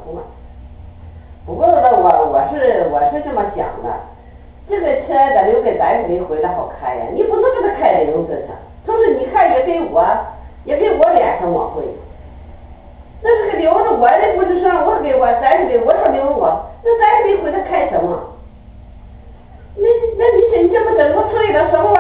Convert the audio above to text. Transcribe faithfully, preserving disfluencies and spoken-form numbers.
通了。不过呢，我我是我是这么想的，这个车得留给咱谁回来好开呀？你不能给他开在油车上，同时你看也给我也给我脸上抹灰。那这个留着我的不是说我给我咱给我说留我，那咱谁回来开什么？那那你说你这么整，我处理到什么玩意？